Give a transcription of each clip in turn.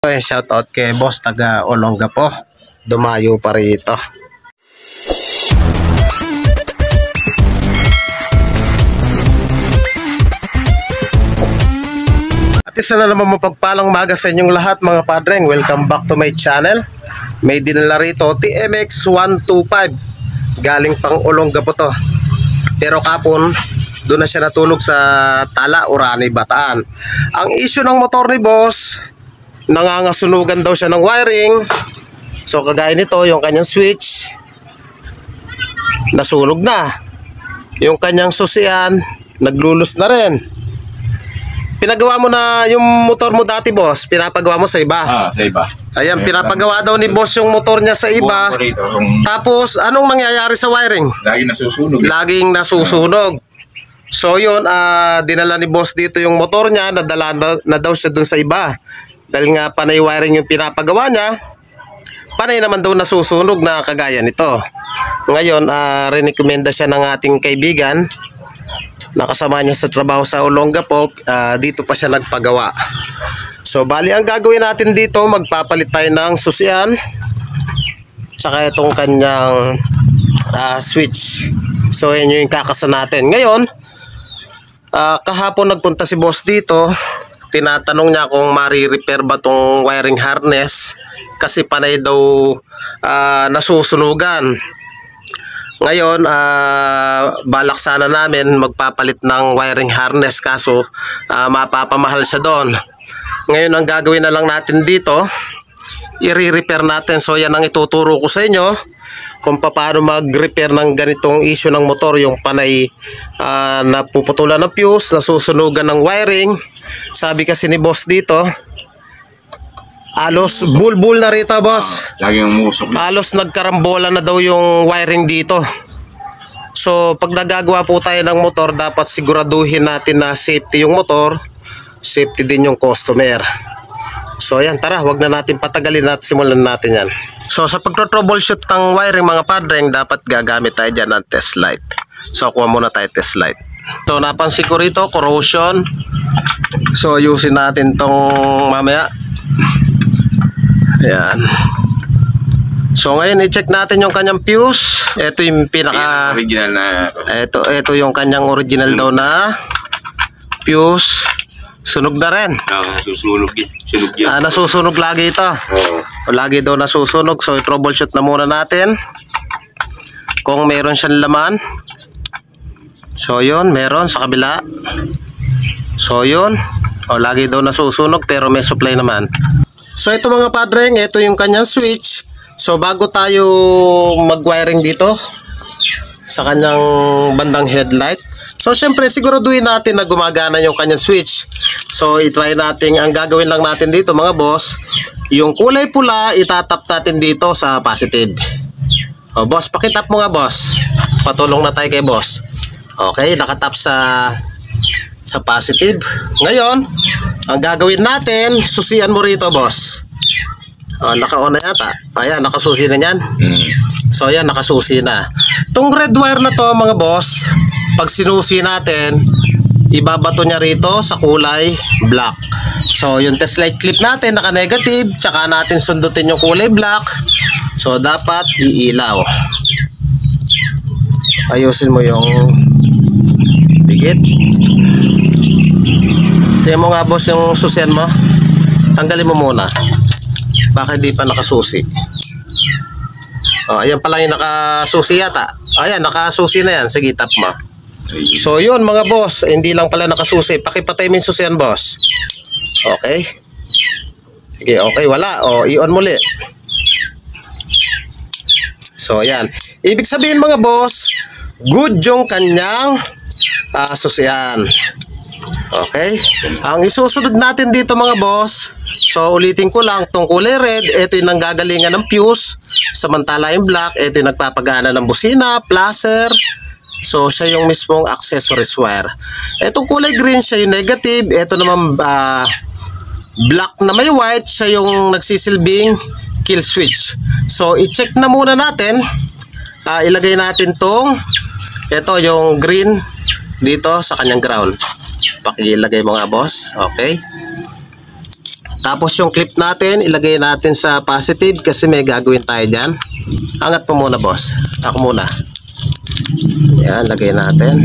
Shoutout kay boss taga Olonga po. Dumayo pa rito. At isa na naman mapagpalang umaga sa inyong lahat mga padreng. Welcome back to my channel. May dinala rito TMX 125. Galing pang Olonga po to. Pero kapon doon na siya natulog sa Tala, Orani, Bataan. Ang issue ng motor ni boss, nangangasunugan daw siya ng wiring. So kagaya nito, yung kanyang switch nasunog na. Yung kanyang susian naglulus na rin. Pinagawa mo na yung motor mo dati boss, pinapagawa mo sa iba. Sa iba. Ayan, pinapagawa daw ni boss yung motor niya sa iba. Tapos anong nangyayari sa wiring? Laging nasusunog. Laging nasusunog. So yun, dinala ni boss dito yung motor niya, nadala na daw siya dun sa iba. Dahil nga panay wiring yung pinapagawa niya, panay naman daw nasusunog na kagaya nito. Ngayon, rekomenda siya ng ating kaibigan, nakasama niya sa trabaho sa Olonga po, dito pa siya nagpagawa. So bali ang gagawin natin dito, magpapalit tayo ng susian, tsaka itong kanyang switch. So yun yung kakasa natin. Ngayon, kahapon nagpunta si boss dito, tinatanong niya kung mari-repair ba tong wiring harness kasi panay daw nasusunugan. Ngayon, balak sana namin magpapalit ng wiring harness kaso mapapamahal siya doon. Ngayon ang gagawin na lang natin dito, i-repair natin. So yan ang ituturo ko sa inyo kung paano mag-repair ng ganitong issue ng motor, yung panay napuputulan ng fuse, nasusunugan ng wiring. Sabi kasi ni boss dito, alos bulbul na rito boss. Laging umusok. Alos nagkarambola na daw yung wiring dito. So pag nagagawa po tayo ng motor, dapat siguraduhin natin na safety yung motor, safety din yung customer. So ayan, tara, wag na natin patagalin at simulan natin yan. So sa pagto-troubleshoot ng wiring mga padreng, dapat gagamit tayo dyan ng test light. So kuha muna tayo test light. So napansin ko rito, corrosion. So ayusin natin tong mamaya. Ayan. So ngayon i-check natin yung kanyang fuse. Ito yung pinaka original na. Ito yung kanyang original daw na fuse. Sunog na rin. Nasusunog yan. Sunog yan. Nasusunog lagi ito. Lagi daw nasusunog. So i-troubleshoot na muna natin kung meron siyang laman. So yun, meron sa kabila. So yun, lagi daw nasusunog pero may supply naman. So ito mga padreng, ito yung kanyang switch. So bago tayo mag-wiring dito sa kanyang bandang headlight, so syempre siguraduhin natin na gumagana yung kanyang switch. So i-try natin, ang gagawin lang natin dito mga boss, yung kulay pula itatap natin dito sa positive. Boss, pakitap mo nga boss. Patulong na tayo kay boss. Okay, nakatap sa positive. Ngayon, ang gagawin natin, susian mo rito boss. Naka-on na yata. Ayan, nakasusi na yan. So ayan, nakasusi na. Itong red wire na to mga boss, pag sinusi natin, ibabato niya rito sa kulay black. So yung test light clip natin naka-negative, tsaka natin sundutin yung kulay black. So dapat iilaw. Ayusin mo yung dikit. Tingnan mo nga boss yung susian mo. Tanggalin mo muna. Baka di pa nakasusi. Ayan pala yung nakasusi yata. Ayan, nakasusi na yan. Sige, tap mo. So yun mga boss, hindi lang pala nakasusi. Pakipatay mo yung susian boss. Okay. Sige, okay, wala. I-on muli. So ayan. Ibig sabihin mga boss, good yung kanyang susian. Okay. Ang isusunod natin dito mga boss, so ulitin ko lang, itong kulay red, ito yung nanggagalingan ng fuse. Samantala yung black, ito yung nagpapagana ng busina, placer. So siya yung mismong accessories wire. Itong kulay green, siya yung negative. Ito naman black na may white, siya yung nagsisilbing kill switch. So i-check na muna natin. Ilagay natin tong, ito yung green dito sa kanyang ground. Pakilagay mo nga boss. Okay. Tapos yung clip natin, ilagay natin sa positive kasi may gagawin tayo dyan. Angat mo muna, boss. Ako muna. Yan, lagay natin.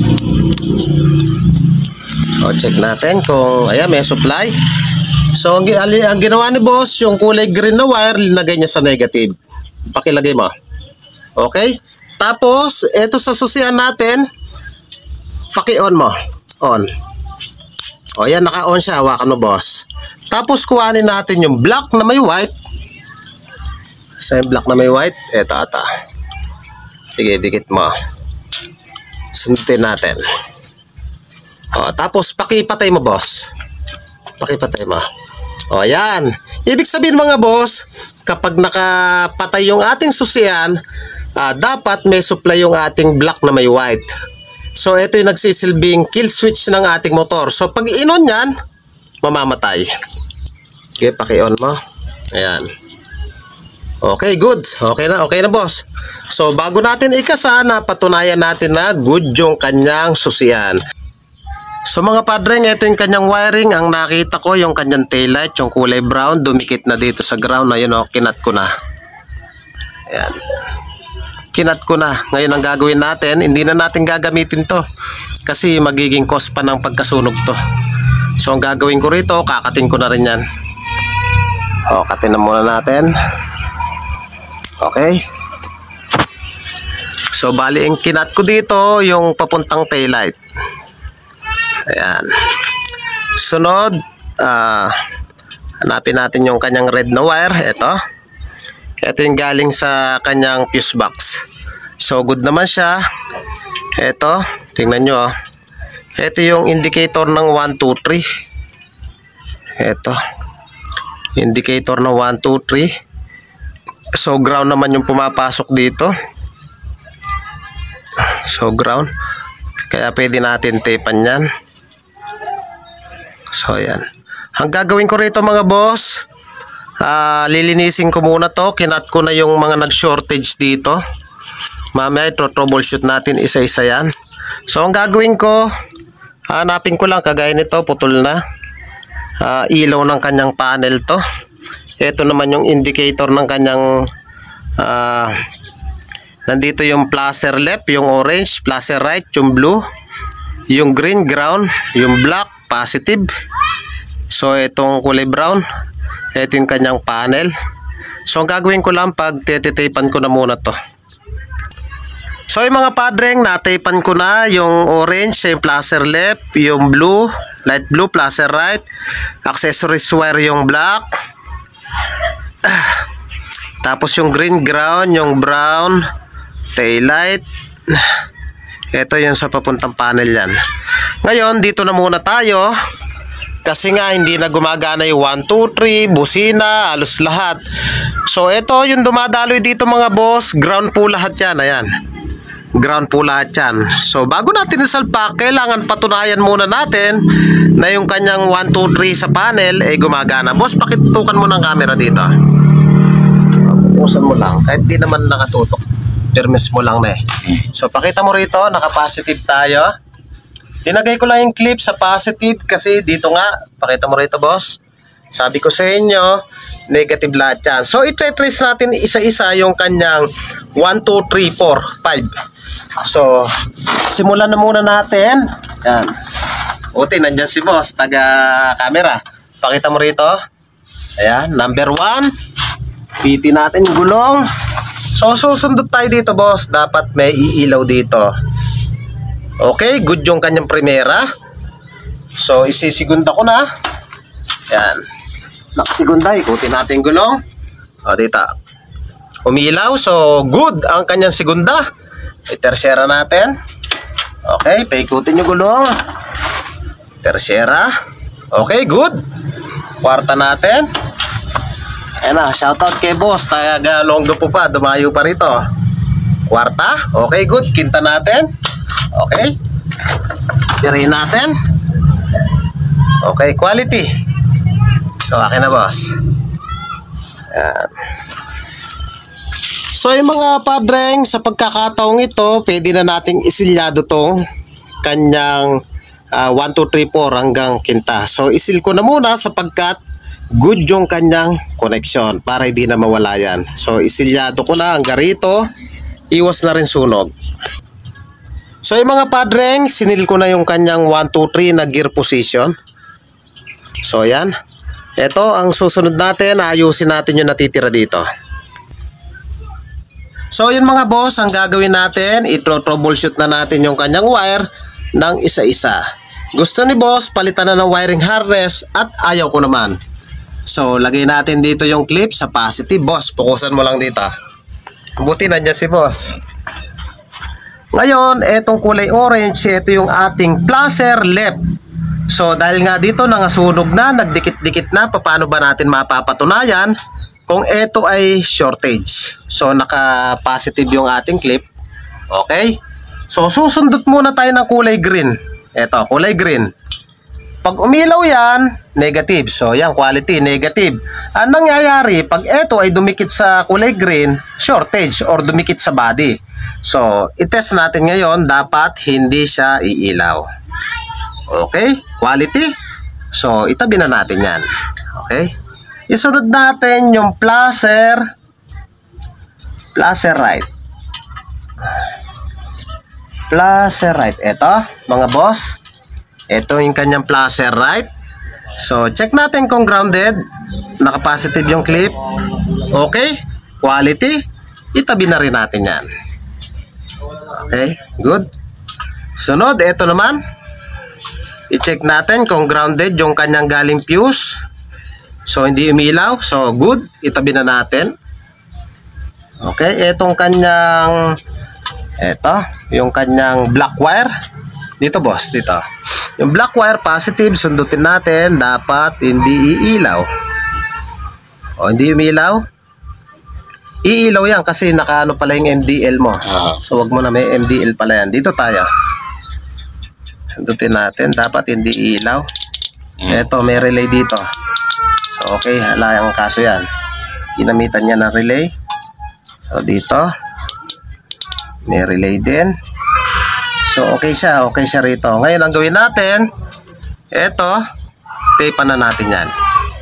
O, check natin kung, ayan, may supply. So, ang ginawa ni boss, yung kulay green na wire, linagay niya sa negative. Pakilagay mo. Okay? Tapos, ito sa susian natin, paki-on mo. On. O, yan, naka-on siya. Hawakan mo, boss. Tapos, kuhanin natin yung black na may white. Sa yung black na may white, eto ata. Sige, dikit mo. Sundutin natin. O, tapos, pakipatay mo, boss. Pakipatay mo. O, yan. Ibig sabihin, mga boss, kapag nakapatay yung ating susian, dapat may supply yung ating black na may white. So, ito yung nagsisilbing kill switch ng ating motor. So, pag i-on yan, mamamatay. Okay, paki-on mo. Ayan. Okay, good. Okay na, boss. So, bago natin ikasa, patunayan natin na good yung kanyang susian. So, mga padre, ito yung kanyang wiring. Ang nakita ko, yung kanyang taillight, yung kulay brown, dumikit na dito sa ground. Ayun, kinat ko na. Ayan. Kinat ko na. Ngayon ang gagawin natin, hindi na natin gagamitin to kasi magiging cost pa ng pagkasunog to. So ang gagawin ko rito, kakatin ko na rin yan. O, katin na muna natin. Okay. So bali ang kinat ko dito yung papuntang taillight. Ayan. Sunod, hanapin natin yung kanyang red na wire. Ito yung galing sa kanyang fuse box. So good naman siya. Ito, tingnan nyo. Ito yung indicator ng 1, 2, 3. Ito. Indicator ng 1, 2, 3. So ground naman yung pumapasok dito. So ground. Kaya pwede natin tapean yan. So yan. Ang gagawin ko rito, mga boss, lilinisin ko muna to. Kinat ko na yung mga nag-shortage dito. Mamaya ito troubleshoot natin isa-isa yan. So ang gagawin ko, hanapin ko lang kagaya nito, putol na. Ilaw ng kanyang panel to. Ito naman yung indicator ng kanyang nandito yung placer left, yung orange, placer right, yung blue, yung green ground, yung black positive. So itong kulay brown, ito yung kanyang panel. So ang gagawin ko lang, pag tititapan ko na muna to. So yung mga padreng, natapan ko na yung orange, yung placer left, yung blue, light blue, placer right, accessories wire yung black, tapos yung green ground, yung brown, taillight. Ito yung sa papuntang panel yan. Ngayon, dito na muna tayo. Kasi nga hindi na gumagana yung 1, 2, 3, busina, halos lahat. So ito yung dumadaloy dito, mga boss, ground po lahat yan. Ayan, ground po lahat yan. So bago natin isalpak, kailangan patunayan muna natin na yung kanyang 1, 2, 3 sa panel ay gumagana. Boss, pakitutukan mo ng camera dito. Pupusan mo lang, kahit di naman nakatutok, permis mo lang na eh. So pakita mo rito, naka-positive tayo. Tinagay ko lang yung clip sa positive kasi dito nga, pakita mo rito, boss. Sabi ko sa inyo, negative lahat yan. So i-trace natin isa-isa yung kanyang 1, 2, 3, 4, 5. So simulan na muna natin. Yan. Uti, nandyan si boss, taga-camera. Pakita mo rito. Ayan, number 1. PT natin yung gulong. So susundot tayo dito, boss. Dapat may iilaw dito. Okay, good yung kanyang primera. So isisigunda ko na. Yan. Nakasigunda, ikutin natin yung gulong. O, dito. Umilaw, so good ang kanyang segunda. Tersyera natin. Okay, paikutin yung gulong. Tersyera. Okay, good. Kwarta natin. Ayan na, shoutout kay boss. Taga Longgo po pa, dumayo pa rito. Kwarta. Okay, good. Kinta natin. Okay. Tirayin natin. Okay, quality. So, akin na, boss. Ayan. So, yung mga padreng, sa pagkakataong ito, pwede na nating isilyado tong kanyang 1, 2, 3, 4 hanggang kinta. So, isil ko na muna sapagkat good yung kanyang connection para hindi na mawala yan. So isilyado ko na hanggang rito, iwas na rin sunog. So yung mga padreng, sinil ko na yung kanyang 1, 2, 3 na gear position. So yan. Ito ang susunod natin, ayusin natin yung natitira dito. So yun mga boss, ang gagawin natin, i-troubleshoot na natin yung kanyang wire ng isa-isa. Gusto ni boss, palitan na ng wiring harness at ayaw ko naman. So lagay natin dito yung clip sa positive. Boss, pukusan mo lang dito. Buti nandiyan si boss. Ngayon, etong kulay orange, ito yung ating placer left. So dahil nga dito nangasunog na, nagdikit-dikit na, paano ba natin mapapatunayan kung ito ay shortage? So naka-positive yung ating clip. Okay? So susundot muna tayo ng kulay green. Ito, kulay green. Pag umilaw yan, negative. So yan, quality, negative. Ang nangyayari, pag ito ay dumikit sa kulay green, shortage or dumikit sa body. So itest natin ngayon, dapat hindi siya iilaw. Okay, quality. So itabi na natin yan. Okay. Isunod natin yung placer right. Placer right. Ito, mga boss. Ito yung kanyang placer right. So, check natin kung grounded. Naka-positive yung clip. Okay, quality. Itabi na rin natin yan. Okay, good. Sunod, ito naman. I-check natin kung grounded yung kanyang galing fuse. So hindi umilaw. So good. Itabi na natin. Okay, itong kanyang yung kanyang black wire. Dito boss, dito. Yung black wire positive, sundutin natin, dapat hindi iilaw. O hindi umilaw. Iilaw yan kasi nakaano pala yung MDL mo. So wag mo na, may MDL pala yan. Dito tayo. Sundutin natin, dapat hindi iilaw. Ito, may relay dito. So okay, hala yung kaso yan. Ginamitan niya ng relay. So dito may relay din. So okay siya rito. Ngayon ang gawin natin, ito, tape na natin yan.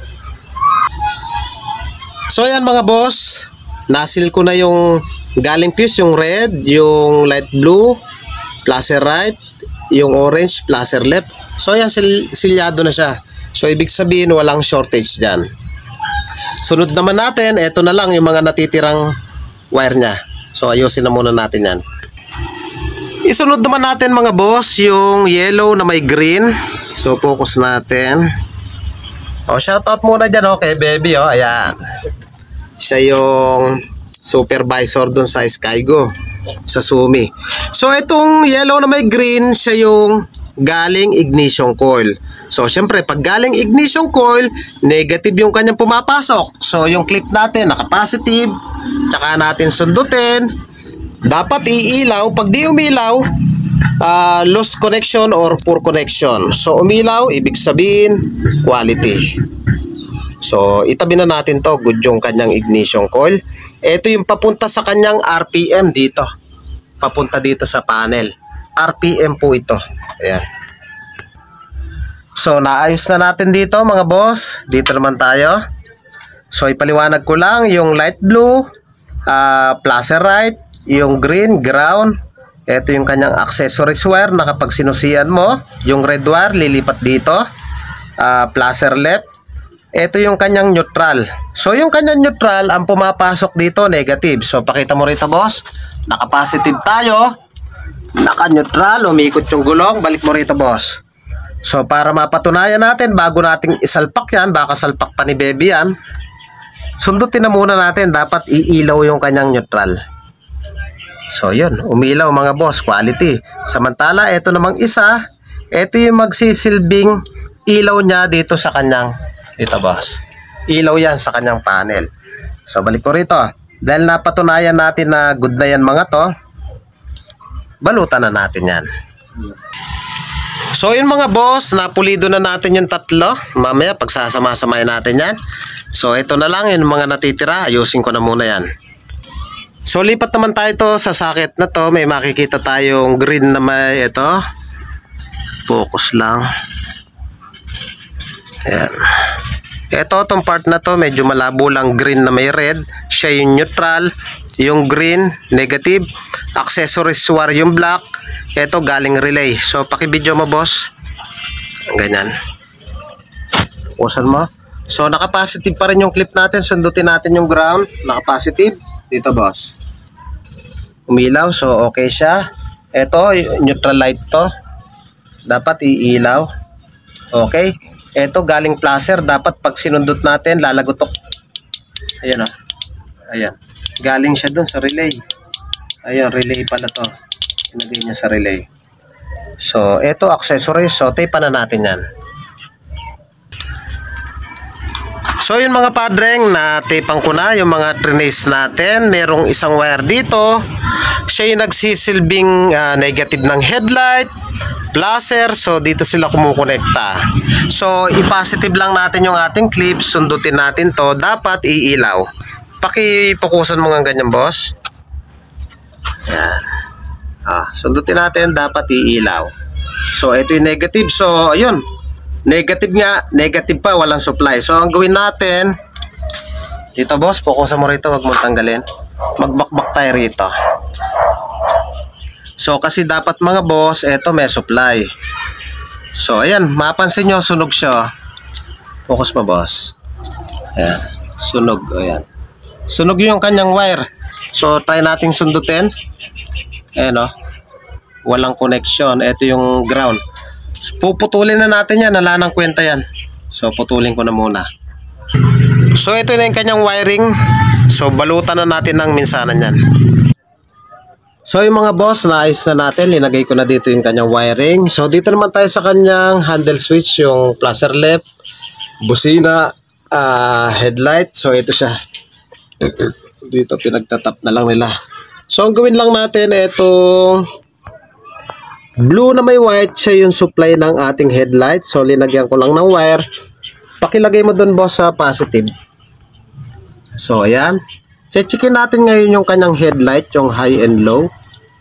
So yan mga boss, nasil ko na yung galing fuse, yung red, yung light blue, placer right, yung orange, placer left. So yan, silyado na siya. So ibig sabihin walang shortage dyan. Sunod naman natin, ito na lang yung mga natitirang wire nya. So ayusin na muna natin yan. Isunod naman natin mga boss yung yellow na may green. So focus natin. O shoutout muna dyan, okay baby, o ayan. Siya yung supervisor dun sa Skygo, sa Sumi. So itong yellow na may green, siya yung galing ignition coil. So syempre pag galing ignition coil, negative yung kanyang pumapasok. So yung clip natin naka-positive, tsaka natin sundutin. Dapat iilaw. Pag di umilaw, lost connection or poor connection. So umilaw, ibig sabihin quality. So itabi na natin to, good yung kanyang ignition coil. Ito yung papunta sa kanyang RPM dito. Papunta dito sa panel. RPM po ito. Ayan. So naayos na natin dito mga boss. Dito naman tayo. So ipaliwanag ko lang yung light blue, placer right, yung green, ground. Ito yung kanyang accessories wire na kapag sinusian mo, yung red wire lilipat dito, placer left. Ito yung kanyang neutral. So yung kanyang neutral, ang pumapasok dito negative. So pakita mo rito boss, naka-positive tayo, naka-neutral, umikot yung gulong, balik mo rito boss. So para mapatunayan natin, bago nating isalpak yan, baka salpak pa ni baby yan, sundutin na muna natin, dapat iilaw yung kanyang neutral. So yun, umilaw mga boss, quality. Samantala, ito namang isa, ito yung magsisilbing ilaw niya dito sa kanyang, ito boss, ilaw yan sa kanyang panel. So balik ko rito, dahil napatunayan natin na good na yan mga to, balutan na natin yan. So yun mga boss, napulido na natin yung tatlo. Mamaya pagsasama-samayin natin yan. So ito na lang yung mga natitira, ayusin ko na muna yan. So lipat naman tayo to sa socket na to. May makikita tayong green na may ito. Focus lang. Ayan. Ito, itong part na to, medyo malabo lang, green na may red. Siya yung neutral, yung green, negative. Accessories wire yung black. Ito, galing relay. So, paki-video mo, boss. Ganyan. Pusan mo. So, naka-positive pa rin yung clip natin. Sundutin natin yung ground. Naka-positive. Dito, boss. Umilaw. So, okay siya. Ito, neutral light to. Dapat iilaw. Okay. Ito, galing placer. Dapat pag sinundot natin, lalagotok. Ayan, o. Ayan. Galing siya dun sa relay. Ayan, relay pala to. Pinagay niya sa relay. So, ito, accessories. So, tape na natin yan. So yun mga padreng, natipang ko na yung mga trinace natin. Merong isang wire dito. Siya yung nagsisilbing negative ng headlight, placer. So dito sila kumukonekta. So i-positive lang natin yung ating clip. Sundutin natin to. Dapat iilaw. Pakipukusan mo nga ganyan, boss. Yan. Sundutin natin. Dapat iilaw. So ito yung negative. So ayun. Negative nga, negative pa, walang supply. So ang gawin natin dito, boss, focusan mo rito, wag mong tanggalin. Magbakbak tayo rito. So kasi dapat mga boss, eto may supply. So ayan, mapansin nyo, sunog siya. Focus mo, boss. Ayan, sunog, ayan. Sunog yung kanyang wire. So try nating sundutin. Ayan, oh. Walang connection. Ito yung ground. Puputulin na natin yan, wala nang kwenta yan. So putulin ko na muna. So ito na yung kanyang wiring. So balutan na natin ng minsanan yan. So yung mga boss, naayos na natin. Linagay ko na dito yung kanyang wiring. So dito naman tayo sa kanyang handle switch, yung placer left, busina, headlight. So ito siya. Dito pinagtatap na lang nila. So ang gawin lang natin, itong blue na may white, siya yung supply ng ating headlight. So linagyan ko lang ng wire. Pakilagay mo dun, boss, sa positive. So ayan. Checkin natin ngayon yung kanyang headlight, yung high and low.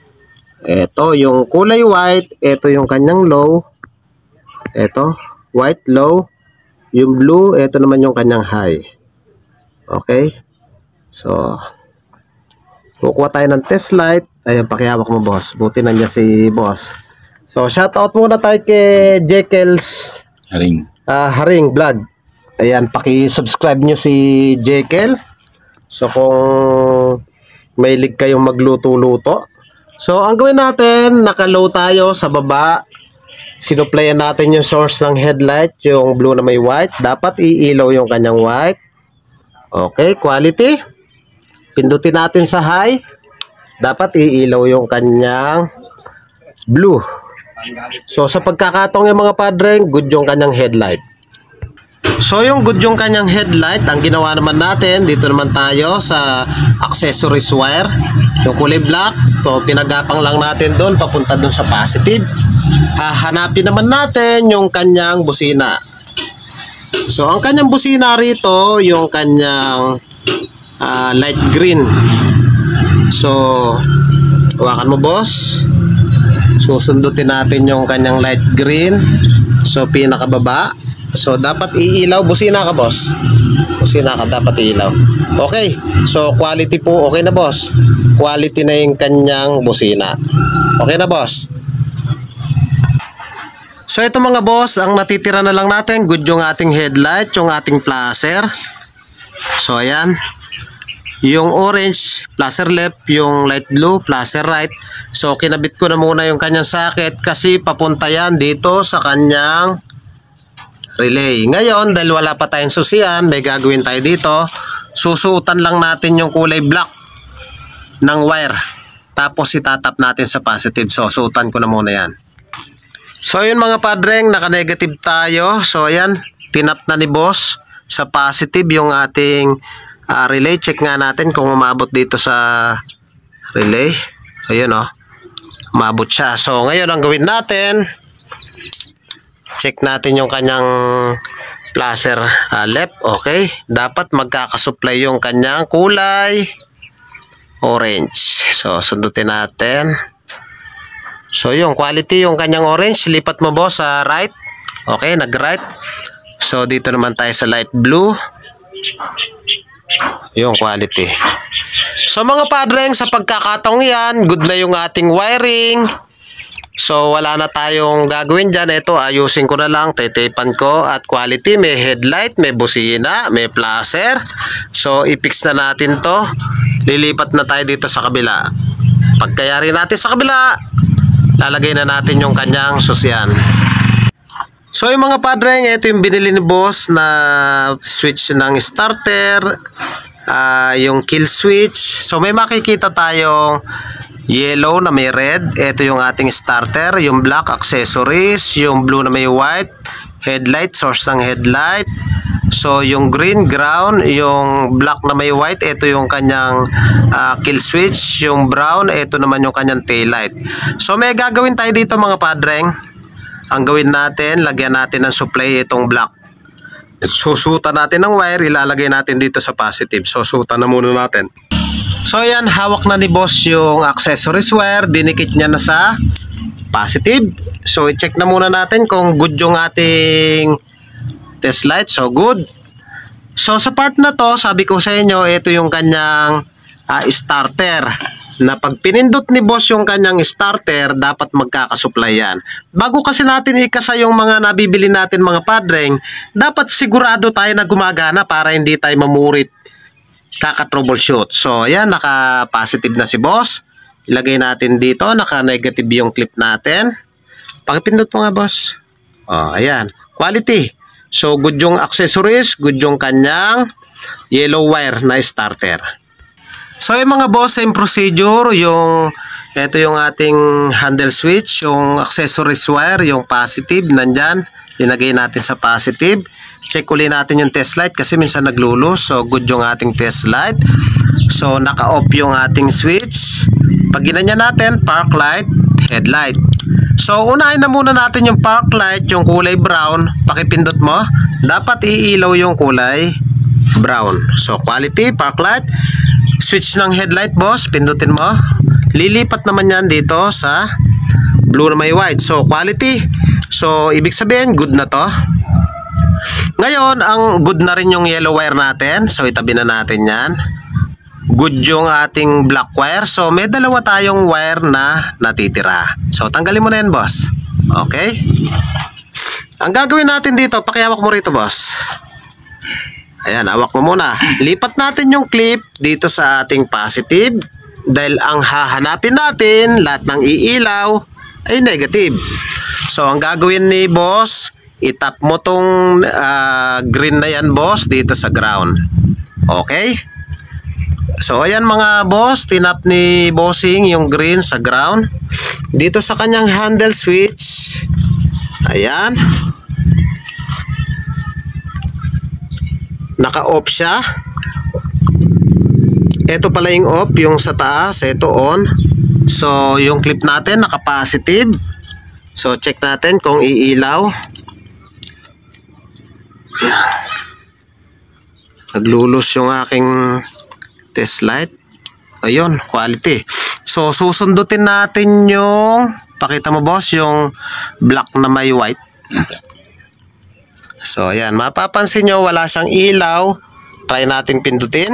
Ito yung kulay white. Ito yung kanyang low. Ito, white low. Yung blue, ito naman yung kanyang high. Okay. So kukuha tayo ng test light. Ayan, pakihawak mo, boss. Buti na niya si boss. So, shoutout muna tayo kay Jekyll's Haring Vlog. Ayan, paki-subscribe nyo si Jekyll. So, kung mahilig kayong magluto-luto. So, ang gawin natin, naka-low tayo sa baba. Sinuplayan natin yung source ng headlight, yung blue na may white. Dapat iilaw yung kanyang white. Okay, quality. Pindutin natin sa high. Dapat iilaw yung kanyang blue. So sa pagkakataong yung mga padreng, good yung kanyang headlight. So yung good yung kanyang headlight, ang ginawa naman natin, dito naman tayo sa accessories wire, yung kulay black. So pinagapang lang natin doon, papunta doon sa positive. Hahanapin naman natin yung kanyang busina. So ang kanyang busina rito, yung kanyang light green. So hawakan mo, boss. Susundutin natin yung kanyang light green. So pinakababa. So dapat iilaw. Busina ka, boss. Busina ka, dapat iilaw. Okay. So quality po, okay na, boss. Quality na yung kanyang busina. Okay na, boss. So ito mga boss, ang natitira na lang natin, good yung ating headlight, yung ating placer. So ayan. Yung orange, placer left, yung light blue, placer right. So kinabit ko na muna yung kanyang socket kasi papunta yan dito sa kanyang relay. Ngayon, dahil wala pa tayong susian, may gagawin tayo dito. Susuotan lang natin yung kulay black ng wire. Tapos itatap natin sa positive. So suotan ko na muna yan. So yun mga padreng, naka-negative tayo. So ayan, tinap na ni boss sa positive yung ating relay. Check nga natin kung umabot dito sa relay. So yun, oh, umabot siya. So ngayon ang gawin natin, check natin yung kanyang placer left. Okay, dapat magkakasupply yung kanyang kulay orange. So sundutin natin. So yung quality yung kanyang orange. Lipat mo, boss, sa right. Okay, nag right. So dito naman tayo sa light blue. Yung quality. So mga padreng, sa pagkakataong yan, good na yung ating wiring. So wala na tayong gagawin dyan. Ito, ayusin ko na lang, titipan ko. At quality, may headlight, may busina, may flasher. So i-fix na natin to. Lilipat na tayo dito sa kabila. Pagkayari natin sa kabila, lalagay na natin yung kanyang susyan. So yung mga padreng, ito yung binili ni boss na switch ng starter, yung kill switch. So may makikita tayong yellow na may red, ito yung ating starter, yung black accessories, yung blue na may white, headlight, source ng headlight. So yung green ground, yung black na may white, ito yung kanyang kill switch, yung brown, ito naman yung kanyang tail light. So may gagawin tayo dito mga padreng. Ang gawin natin, lagyan natin ng supply itong black. Susutan natin ng wire, ilalagay natin dito sa positive. So susutan na muna natin. So yan, hawak na ni boss yung accessories wire, dinikit niya na sa positive. So i-check na muna natin kung good yung ating test light. So good. So sa part na to, sabi ko sa inyo, ito yung kanyang starter. Na pag pinindot ni boss yung kanyang starter, dapat magkakasupply yan. Bago kasi natin ikasa yung mga nabibili natin mga padreng, dapat sigurado tayo na gumagana para hindi tayo mamurit kaka-troubleshoot. So ayan, naka-positive na si boss. Ilagay natin dito, naka-negative yung clip natin. Pakipindot mo nga boss. Oh, ayan, quality. So good yung accessories, good yung kanyang yellow wire na starter. So yung mga boss, same procedure, ito yung ating handle switch, yung accessories wire, yung positive, nandyan, linagay natin sa positive. Check uli natin yung test light kasi minsan naglulus, so good yung ating test light. So naka-off yung ating switch. Pag ginanya natin, park light, headlight. So unahin na muna natin yung park light, yung kulay brown, pakipindot mo, dapat iilaw yung kulay brown. So quality, park light. Switch ng headlight boss, pindutin mo. Lilipat naman yan dito sa blue na may white. So quality. So ibig sabihin good na to. Ngayon, ang good na rin yung yellow wire natin. So itabi na natin yan. Good yung ating black wire. So may dalawa tayong wire na natitira. So tanggalin mo na yan boss. Okay. Ang gagawin natin dito, pakihawak mo rito boss. Ayan, hawak mo muna. Lipat natin yung clip dito sa ating positive dahil ang hahanapin natin, lahat ng iilaw ay negative. So, ang gagawin ni boss, itap mo tong green na yan boss dito sa ground. Okay? So, ayan mga boss, tinap ni bossing yung green sa ground. Dito sa kanyang handle switch, ayan. Naka-off siya. Ito pala yung off, yung sa taas, ito on. So, yung clip natin naka-positive. So, check natin kung iilaw. Naglulus yung aking test light. Ayun, quality. So, susundutin natin yung, pakita mo boss, yung black na may white. So, ayan. Mapapansin nyo, wala siyang ilaw. Try natin pindutin.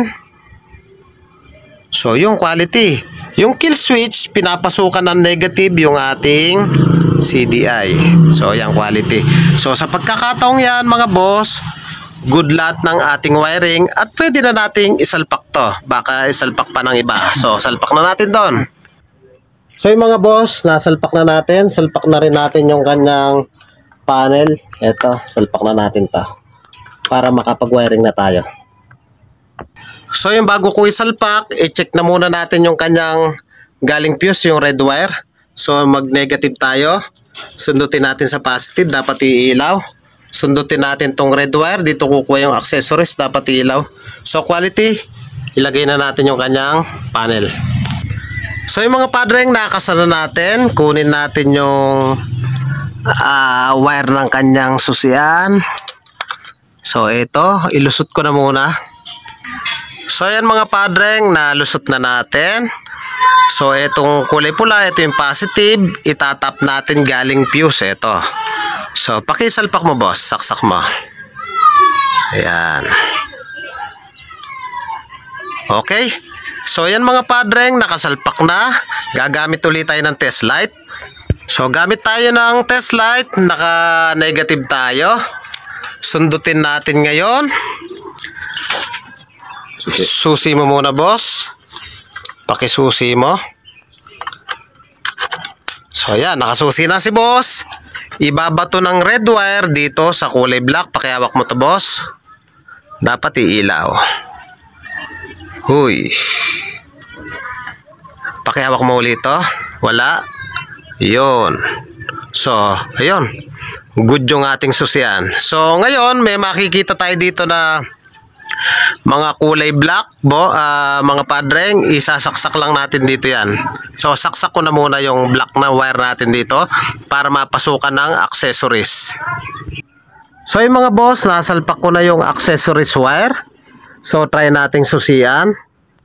So, yung quality. Yung kill switch, pinapasukan ng negative yung ating CDI. So, ayan, quality. So, sa pagkakataong yan, mga boss, good lahat ng ating wiring at pwede na nating isalpak to. Baka isalpak pa ng iba. So, salpak na natin doon. So, yung mga boss, nasalpak na natin. Salpak na rin natin yung kanyang panel. Ito, salpak na natin to para makapag-wiring na tayo. So yung bago ko isalpak, i-check na muna natin yung kanyang galing fuse, yung red wire. So mag-negative tayo. Sundutin natin sa positive, dapat iilaw. Sundutin natin tong red wire, dito kukuha yung accessories, dapat iilaw. So quality, ilagay na natin yung kanyang panel. So yung mga padreng, nakasana natin. Kunin natin yung wire ng kanyang susian. So ito, ilusot ko na muna. So ayan mga padreng, nalusot na natin. So itong kulay pula, ito yung positive, itatap natin galing fuse ito. So pakisalpak mo boss, saksak mo. Ayan. Okay. So yan mga padreng, nakasalpak na. Gagamit ulit tayo ng test light. So gamit tayo ng test light, naka-negative tayo. Sundutin natin ngayon. Susi mo muna, boss. Pakisusi mo. So yan, nakasusi na si boss. Ibabato ng red wire dito sa kulay black. Pakihawak mo to, boss. Dapat iilaw. Huy. Pakihawak mo ulit to. Wala. Yun. So, ayun. Good yung ating susian. So, ngayon, may makikita tayo dito na mga kulay black, mga padreng, isasaksak lang natin dito yan. So, saksak ko na muna yung black na wire natin dito para mapasukan ng accessories. So, yung mga boss, nasalpak ko na yung accessories wire. So, try nating susian.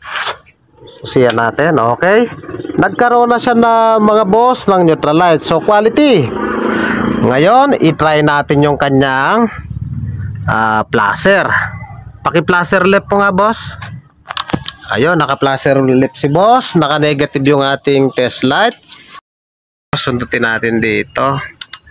Susian natin, okay. Nagkaroon na siya na mga boss ng neutral light. So, quality. Ngayon, i-try natin yung kanyang placer. Paki-placer lip po nga, boss. Ayun, naka-placer lip si boss. Naka-negative yung ating test light. Sundutin natin dito.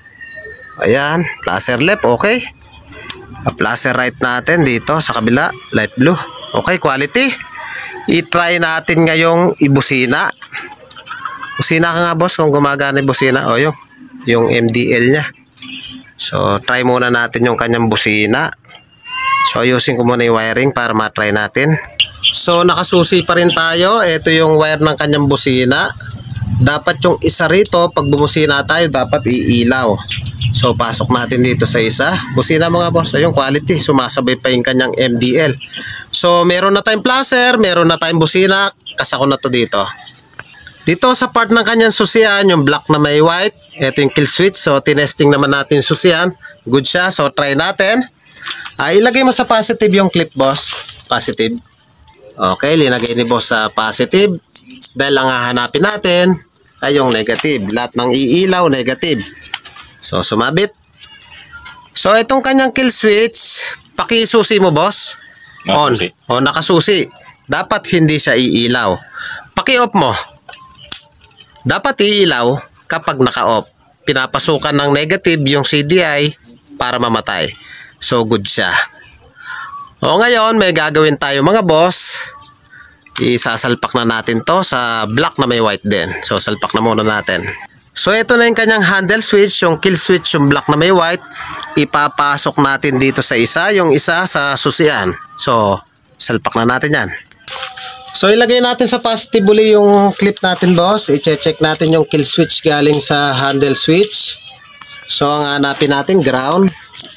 Ayan, placer lip, okay. Placer right natin dito sa kabila, light blue. Okay, quality. I-try natin ngayong ibusina. Busina ka nga, boss, kung gumagana yung busina. O, yung MDL nya. So, try muna natin yung kanyang busina. So, ayusin ko muna yung wiring para matry natin. So, nakasusi pa rin tayo. Ito yung wire ng kanyang busina. Dapat yung isa rito, pag bumusina tayo, dapat iilaw. So, pasok natin dito sa isa. Busina mga boss, yung quality. Sumasabay pa yung kanyang MDL. So, meron na tayong placer, meron na tayong busina. Kasako na to dito. Dito sa part ng kanyang susian, yung black na may white, ito yung kill switch. So, tinesting naman natin susian. Good siya. So, try natin. Ilagay mo sa positive yung clip, boss. Positive. Okay, linagay ni boss sa positive. Dahil ang hahanapin natin ay yung negative. Lahat ng iilaw, negative. So, sumabit. So, itong kanyang kill switch, pakisusi mo, boss. On. O, nakasusi. Dapat hindi siya iilaw. Paki-off mo. Dapat iilaw kapag naka-off. Pinapasukan ng negative yung CDI para mamatay. So, good siya. O, ngayon, may gagawin tayo mga boss. Isasalpak na natin to sa black na may white din. So, salpak na muna natin. So, ito na yung kanyang handle switch, yung kill switch, yung black na may white. Ipapasok natin dito sa isa, yung isa sa susian. So, salpak na natin yan. So, ilagay natin sa positive uli yung clip natin, boss. I-check natin yung kill switch galing sa handle switch. So, ang hanapin natin, ground.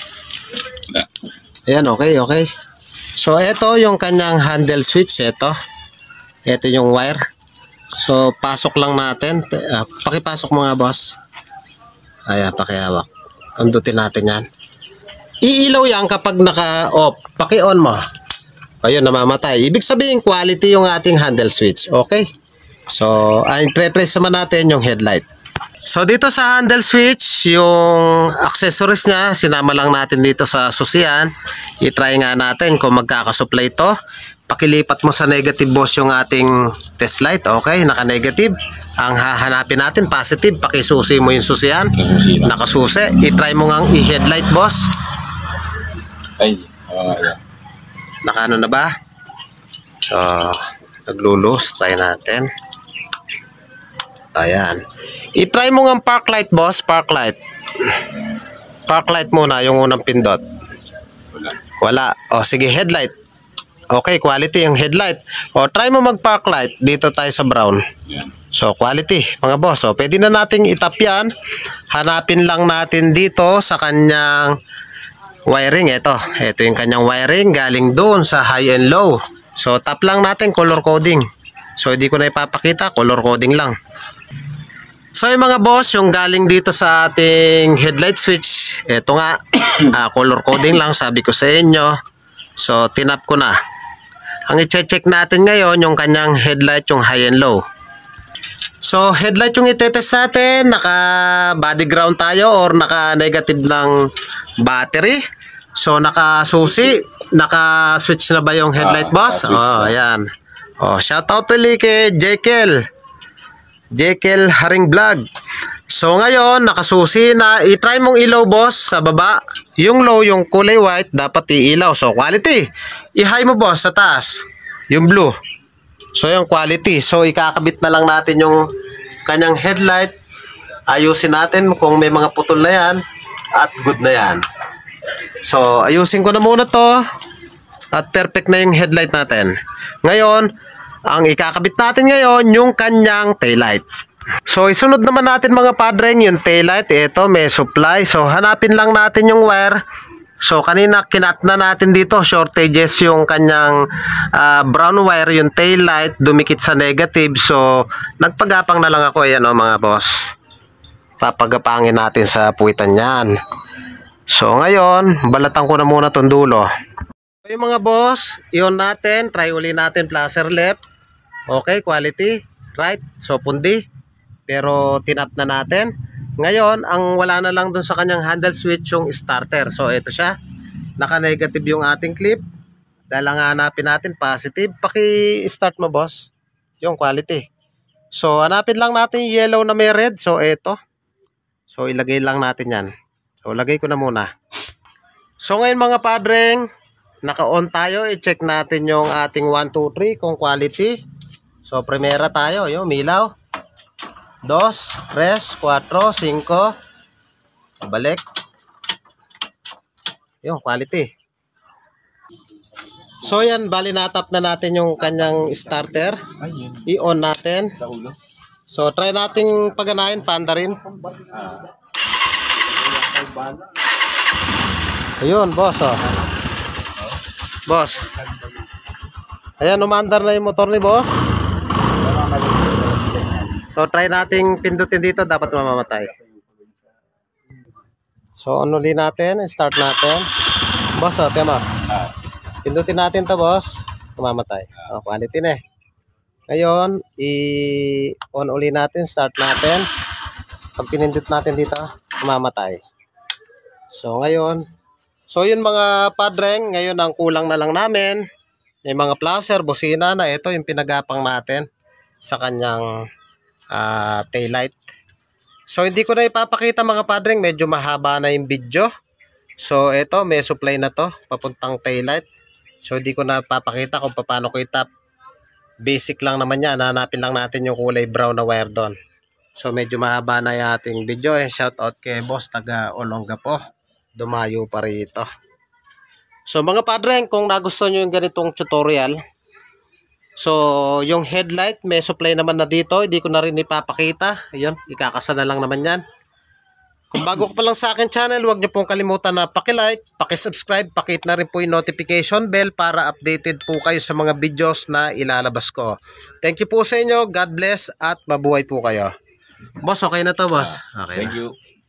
Ayan, okay, okay. So, ito yung kanyang handle switch. Ito yung wire. So, pasok lang natin. Pakipasok mo nga, boss. Ayan, pakihawak. Tundutin natin yan. Iilaw yan kapag naka-off. Paki-on mo. Ayun, namamatay. Ibig sabihin, quality yung ating handle switch. Okay? So, i-trace naman natin yung headlight. So, dito sa handle switch, yung accessories niya, sinama lang natin dito sa susian. I-try nga natin kung magkakasupply ito. Pakilipat mo sa negative, boss, yung ating test light. Okay, naka-negative. Ang hahanapin natin, positive. Pakisusi mo yung susian. Nakasusi. I-try mo nga i-headlight, boss. Ay, Nakaano na ba? So, naglulus. Try natin. Ayan. I-try mo nga park light, boss. Park light. Park light muna, yung unang pindot. Wala. O, sige, headlight. Okay, quality yung headlight. O, try mo mag-park light. Dito tayo sa brown. So, quality, mga boss. So, pwede na nating itap yan. Hanapin lang natin dito sa kanyang wiring. Ito yung kanyang wiring. Galing doon sa high and low. So, tap lang natin color coding. So, hindi ko na ipapakita. Color coding lang. So, yung mga boss, yung galing dito sa ating headlight switch. Ito nga, color coding lang. Sabi ko sa inyo. So, tinap ko na. Ang i-check natin ngayon, yung kanyang headlight, yung high and low. So, headlight yung itetest natin. Naka body ground tayo or naka negative ng battery. So nakasusi, naka-switch na ba yung headlight, boss? Naka-switch Oh, na. ayan. Oh, shout out ulit kay Jekyll Haring Vlog. So ngayon, nakasusi na. I-try mong ilaw, boss, sa baba. Yung low, yung kulay white, dapat iilaw. So quality. I-high mo, boss, sa taas. Yung blue. So yung quality. So ikakabit na lang natin yung kanyang headlight. Ayusin natin kung may mga putol na yan. At good na yan. So ayusin ko na muna to. At perfect na yung headlight natin. Ngayon, ang ikakabit natin ngayon, yung kanyang taillight. So, isunod naman natin mga padreng yung taillight. Ito, may supply. So, hanapin lang natin yung wire. So, kanina kinat na natin dito. Shortages yung kanyang brown wire, yung taillight. Dumikit sa negative. So, nagpagapang na lang ako. Ayan o mga boss. Papagapangin natin sa puwitan yan. So, ngayon, balatan ko na muna itong dulo. So, yung mga boss, iyon natin. Try uli natin placer left. Okay, quality. Right. So, pundi. Pero tinap na natin. Ngayon, ang wala na lang dun sa kanyang handle switch yung starter. So, ito siya. Naka-negative yung ating clip. Dahil ang hanapin natin, positive. Paki-start mo, boss. Yung quality. So, hanapin lang natin yung yellow na may red. So, ito. So, ilagay lang natin yan. So, lagay ko na muna. So, ngayon mga padreng, naka-on tayo. I-check natin yung ating 1, 2, 3 kung quality. So, primera tayo. Yung milaw. 2, 3, 4, 5. Balik. Yung quality. So yan, bali natap na natin yung kanyang starter. Ayun. I-on natin. Sa ulo. So try nating paganahin, panda rin. Ayun, boss, oh. Boss. Ayan, umandar na yung motor ni boss. So try nating pindutin dito, dapat mamamatay. So onuli natin, start natin. Boss, oh, tema. Pindutin natin to, boss. Mamamatay. Oh, quality na eh. Ngayon, i-on uli natin, start natin. Pag pinindut natin dito, mamamatay. So ngayon, so yun mga padreng, ngayon ang kulang na lang namin. May mga placer, busina na, ito yung pinagapang natin sa kanyang taillight. So hindi ko na ipapakita mga padreng, medyo mahaba na yung video. So ito, may supply na to papuntang taillight. So hindi ko na papakita kung paano ko itap. Basic lang naman yan, hanapin lang natin yung kulay brown na wire doon. So medyo mahaba na yung ating video. Shout out kay boss taga Olongapo, dumayo pa rito. So mga padreng, kung nagustuhan nyo yung ganitong tutorial, so, yung headlight, may supply naman na dito. Hindi ko na rin ipapakita. Ayun, ikakasa na lang naman yan. Kung bago ko pa lang sa akin channel, huwag niyo pong kalimutan na paki-like, paki-subscribe, pakit na rin po yung notification bell para updated po kayo sa mga videos na ilalabas ko. Thank you po sa inyo. God bless at mabuhay po kayo. Boss, okay na to, boss? Okay Thank na. you.